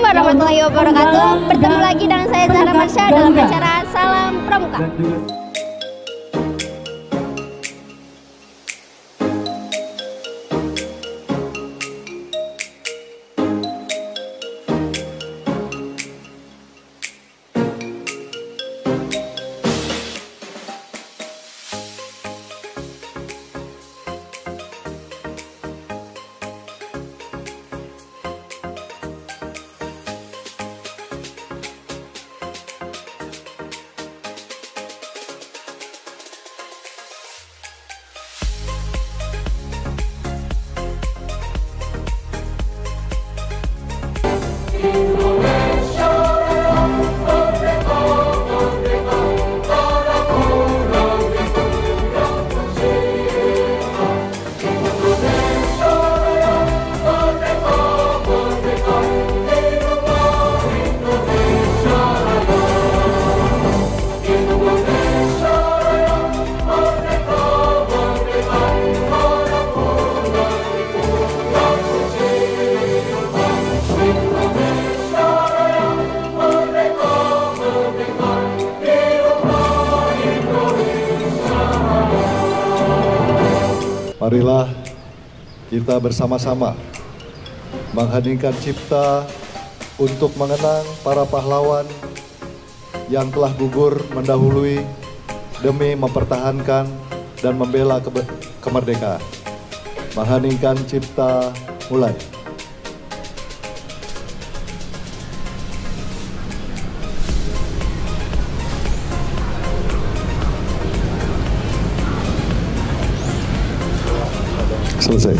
warahmatullahi wabarakatuh. Bertemu lagi dengan saya Zahra Marsha dalam acara Salam Pramuka. Marilah kita bersama-sama mengheningkan cipta untuk mengenang para pahlawan yang telah gugur mendahului demi mempertahankan dan membela kemerdekaan. Mengheningkan cipta mulai. Selesai.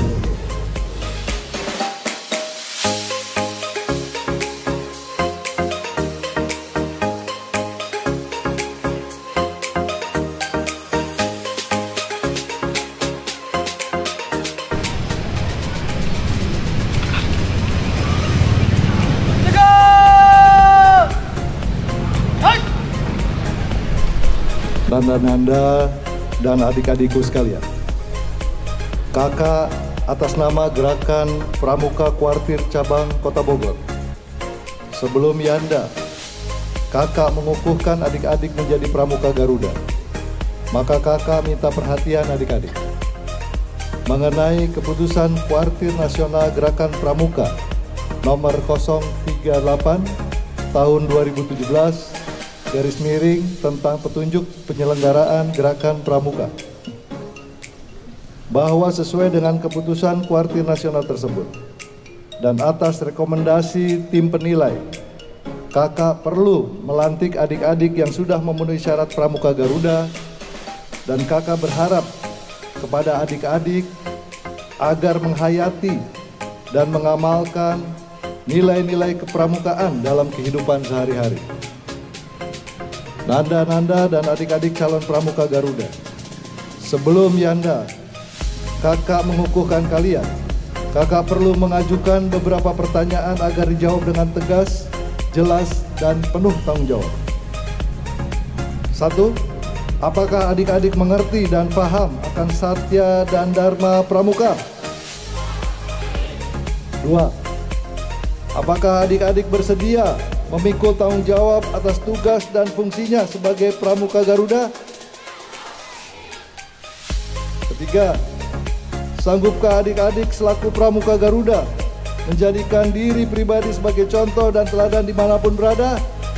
Nanda-nanda dan adik-adikku sekalian, Kakak atas nama Gerakan Pramuka Kuartir Cabang Kota Bogor, sebelum Yanda, Kakak mengukuhkan adik-adik menjadi Pramuka Garuda. Maka Kakak minta perhatian adik-adik mengenai keputusan Kuartir Nasional Gerakan Pramuka nomor 038 tahun 2017 garis miring tentang petunjuk penyelenggaraan Gerakan Pramuka, bahwa sesuai dengan keputusan Kuartir Nasional tersebut dan atas rekomendasi tim penilai, Kakak perlu melantik adik-adik yang sudah memenuhi syarat Pramuka Garuda, dan Kakak berharap kepada adik-adik agar menghayati dan mengamalkan nilai-nilai kepramukaan dalam kehidupan sehari-hari. Nanda-nanda dan adik-adik calon Pramuka Garuda, sebelum Yanda, Kakak mengukuhkan kalian. Kakak perlu mengajukan beberapa pertanyaan agar dijawab dengan tegas, jelas, dan penuh tanggung jawab. 1. Apakah adik-adik mengerti dan paham akan Satya dan Dharma Pramuka? 2. Apakah adik-adik bersedia memikul tanggung jawab atas tugas dan fungsinya sebagai Pramuka Garuda? 3. Sanggupkah adik-adik selaku Pramuka Garuda menjadikan diri pribadi sebagai contoh dan teladan dimanapun berada?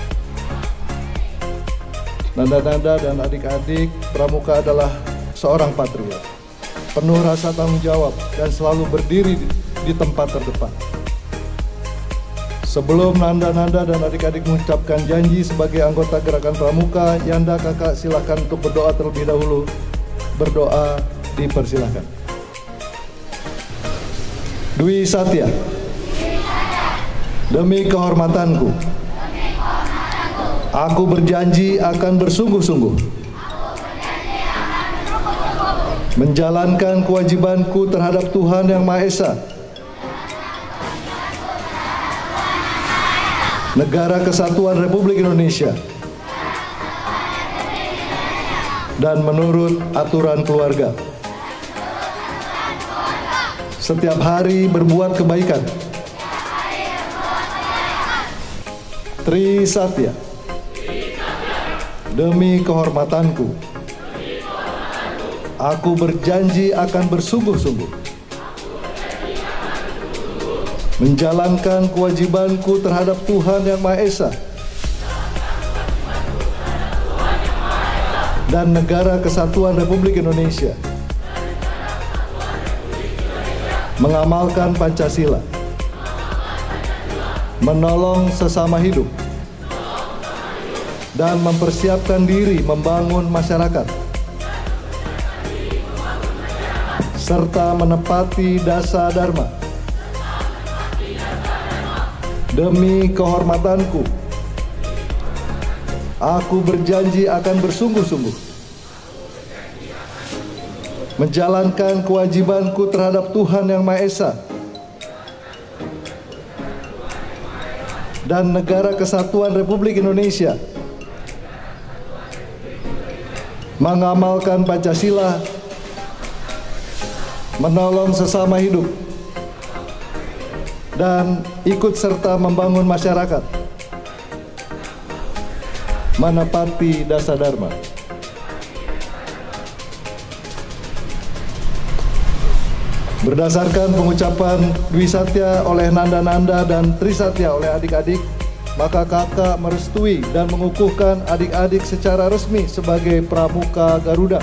Nanda-nanda dan adik-adik Pramuka adalah seorang patriot, penuh rasa tanggung jawab dan selalu berdiri di tempat terdepan. Sebelum Nanda-nanda dan adik-adik mengucapkan janji sebagai anggota Gerakan Pramuka, Yanda, Kakak silakan untuk berdoa terlebih dahulu. Berdoa dipersilahkan. Dwi Satya, demi kehormatanku, aku berjanji akan bersungguh-sungguh menjalankan kewajibanku terhadap Tuhan Yang Maha Esa, Negara Kesatuan Republik Indonesia, dan menurut aturan keluarga. Setiap hari berbuat kebaikan Trisatya. Demi kehormatanku, aku berjanji akan bersungguh-sungguh menjalankan kewajibanku terhadap Tuhan Yang Maha Esa dan Negara Kesatuan Republik Indonesia, mengamalkan Pancasila, menolong sesama hidup, dan mempersiapkan diri membangun masyarakat, serta menepati Dasa Dharma. Demi kehormatanku, aku berjanji akan bersungguh-sungguh menjalankan kewajibanku terhadap Tuhan Yang Maha Esa dan Negara Kesatuan Republik Indonesia, mengamalkan Pancasila, menolong sesama hidup, dan ikut serta membangun masyarakat, menepati Dasa Dharma. Berdasarkan pengucapan Dwi Satya oleh Nanda-Nanda dan Trisatya oleh adik-adik, maka kakak merestui dan mengukuhkan adik-adik secara resmi sebagai Pramuka Garuda.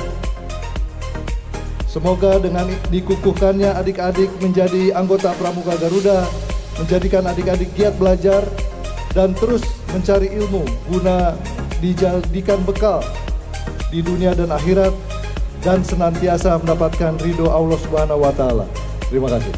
Semoga dengan dikukuhkannya adik-adik menjadi anggota Pramuka Garuda, menjadikan adik-adik giat belajar dan terus mencari ilmu guna dijadikan bekal di dunia dan akhirat, dan senantiasa mendapatkan ridho Allah Subhanahu wa Ta'ala. Terima kasih.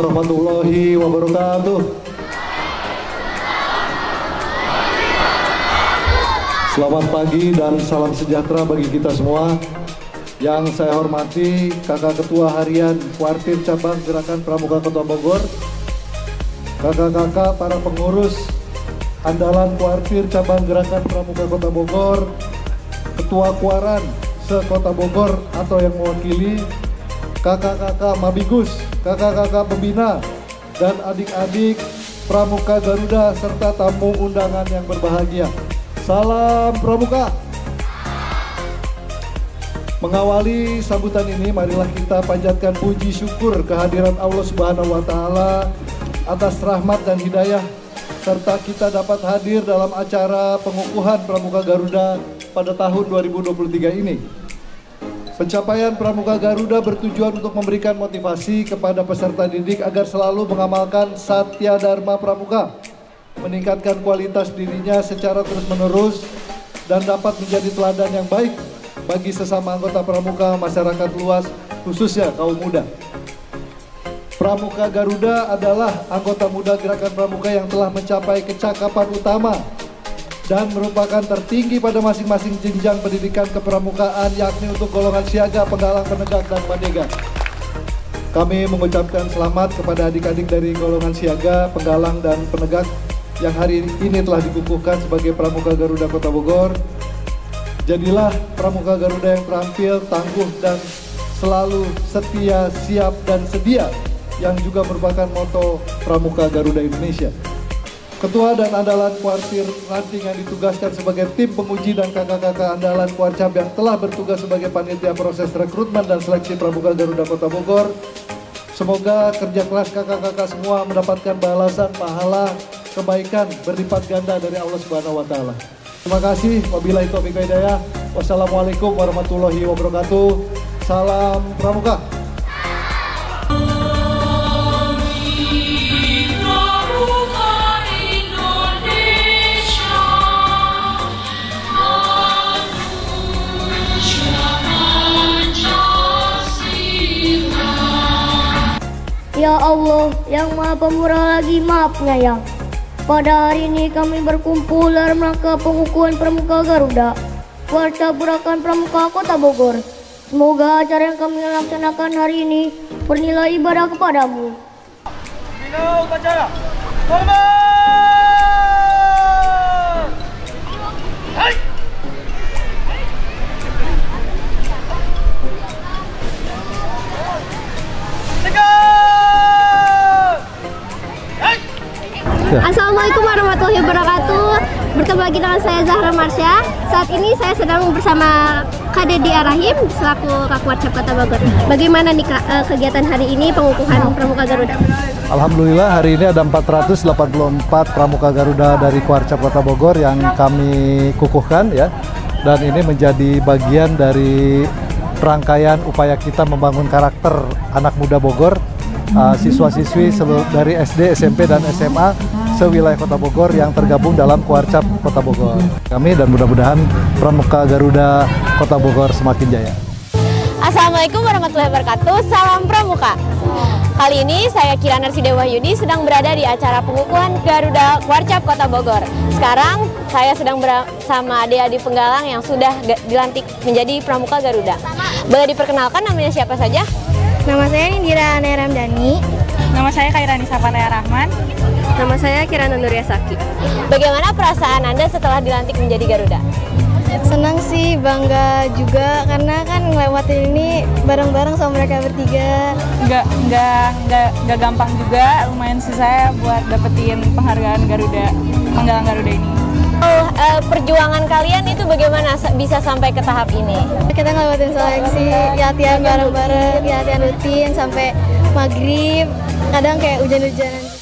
warahmatullahi wabarakatuh. Selamat pagi dan salam sejahtera bagi kita semua. Yang saya hormati Kakak Ketua Harian Kuartir Cabang Gerakan Pramuka Kota Bogor, kakak-kakak para pengurus andalan Kuartir Cabang Gerakan Pramuka Kota Bogor, Ketua Kuaran se-Kota Bogor atau yang mewakili, kakak-kakak Mabigus, kakak-kakak pembina, dan adik-adik Pramuka Garuda serta tamu undangan yang berbahagia. Salam Pramuka. Mengawali sambutan ini, marilah kita panjatkan puji syukur kehadiran Allah Subhanahu wa Ta'ala atas rahmat dan hidayah, serta kita dapat hadir dalam acara pengukuhan Pramuka Garuda pada tahun 2023 ini. Pencapaian Pramuka Garuda bertujuan untuk memberikan motivasi kepada peserta didik agar selalu mengamalkan Satya Dharma Pramuka, meningkatkan kualitas dirinya secara terus-menerus, dan dapat menjadi teladan yang baik bagi sesama anggota Pramuka masyarakat luas, khususnya kaum muda. Pramuka Garuda adalah anggota muda Gerakan Pramuka yang telah mencapai kecakapan utama dan merupakan tertinggi pada masing-masing jenjang pendidikan kepramukaan, yakni untuk golongan siaga, penggalang, penegak, dan pandega. Kami mengucapkan selamat kepada adik-adik dari golongan siaga, penggalang, dan penegak yang hari ini telah dikukuhkan sebagai Pramuka Garuda Kota Bogor. Jadilah Pramuka Garuda yang terampil, tangguh, dan selalu setia, siap, dan sedia, yang juga merupakan moto Pramuka Garuda Indonesia. Ketua dan andalan Kuartir Ranting yang ditugaskan sebagai tim penguji dan kakak-kakak andalan Kuarcap yang telah bertugas sebagai panitia proses rekrutmen dan seleksi Pramuka Garuda Kota Bogor. Semoga kerja keras kakak-kakak semua mendapatkan balasan pahala kebaikan berlipat ganda dari Allah Subhanahu wa Ta'ala. Terima kasih. Wabillahi taufiq wal hidayah. Wassalamualaikum warahmatullahi wabarakatuh. Salam Pramuka. Ya Allah, yang Maha Pemurah lagi Maaf Penyayang. Pada hari ini kami berkumpul dalam rangka pengukuhan Pramuka Garuda, Kuarcap Gerakan Pramuka Kota Bogor. Semoga acara yang kami laksanakan hari ini bernilai ibadah kepadamu. Bina upacara, hormat! Hai! Assalamualaikum warahmatullahi wabarakatuh. Bertemu lagi dengan saya Zahra Marsha. Saat ini saya sedang bersama Kak Dedi Arahim selaku Kak Kuarcap Kota Bogor. Bagaimana nih Kak kegiatan hari ini pengukuhan Pramuka Garuda? Alhamdulillah hari ini ada 484 Pramuka Garuda dari Kuarcap Kota Bogor yang kami kukuhkan ya. Dan ini menjadi bagian dari rangkaian upaya kita membangun karakter anak muda Bogor. Siswa-siswi dari SD, SMP, dan SMA sewilayah Kota Bogor yang tergabung dalam Kuarcap Kota Bogor. Kami dan mudah-mudahan Pramuka Garuda Kota Bogor semakin jaya. Assalamualaikum warahmatullahi wabarakatuh. Salam Pramuka. Kali ini saya Kirana Wahyudi sedang berada di acara pengukuhan Garuda Kuarcap Kota Bogor. Sekarang saya sedang bersama adik-adik penggalang yang sudah dilantik menjadi Pramuka Garuda. Boleh diperkenalkan namanya siapa saja? Nama saya Indira Anaya Ramdhani. Nama saya Khairani Sapanaya Rahman. Nama saya Kirana Nuria Saki. Bagaimana perasaan Anda setelah dilantik menjadi Garuda? Senang sih, bangga juga karena kan ngelewatin ini bareng-bareng sama mereka bertiga. Nggak gampang juga, lumayan susah buat dapetin penghargaan Garuda, penggalang Garuda ini. Perjuangan kalian itu bagaimana bisa sampai ke tahap ini? Kita ngelewatin seleksi, latihan bareng-bareng, latihan rutin sampai maghrib, kadang kayak hujan-hujanan.